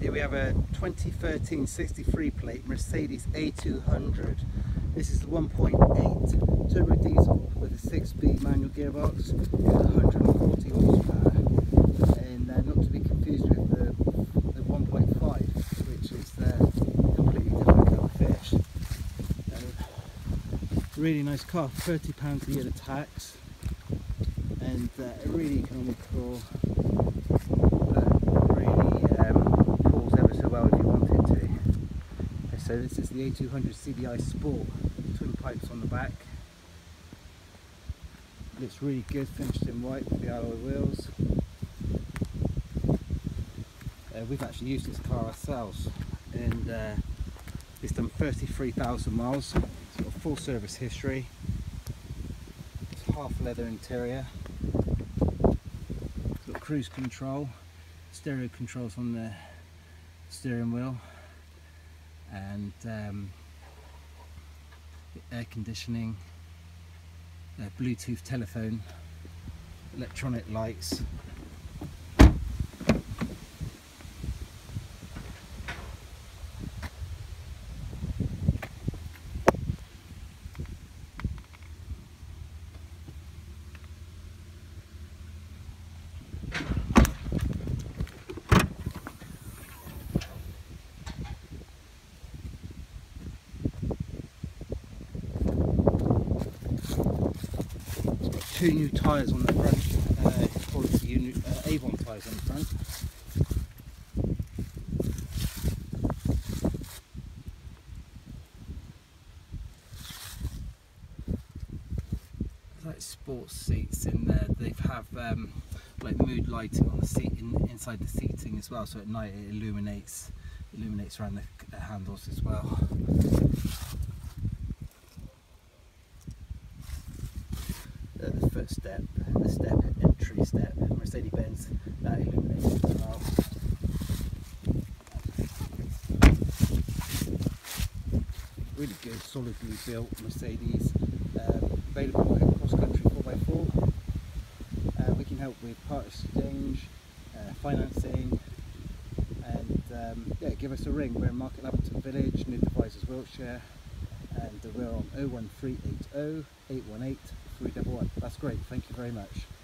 Here we have a 2013 63 plate Mercedes A200. This is the 1.8 turbo diesel with a 6-speed manual gearbox with 140 horsepower, and not to be confused with the 1.5, which is completely different kettle of fish. Really nice car, £30 a year to tax, and a really economical. So this is the A200 CDI Sport, twin pipes on the back. Looks really good, finished in white with the alloy wheels. We've actually used this car ourselves, and it's done 33,000 miles. It's got a full service history. It's half leather interior. It's got cruise control, stereo controls on the steering wheel, and air conditioning, Bluetooth telephone, electronic lights. Two new tyres on the front, quality Avon tyres on the front. Like sports seats in there. They have like mood lighting on the seat inside the seating as well, so at night it illuminates around the handles as well. The first step, entry step, Mercedes Benz, that illuminates as well. Really good, solidly built Mercedes, available at cross country 4x4. We can help with part exchange, financing, and yeah, give us a ring. We're in Market Lavington Village, near Devizes, Wiltshire, and we're on 01380 818 311. That's great, thank you very much.